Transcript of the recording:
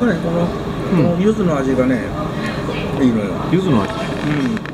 かね、この柚子の味がね、いいのよ。 柚子の味。 うん。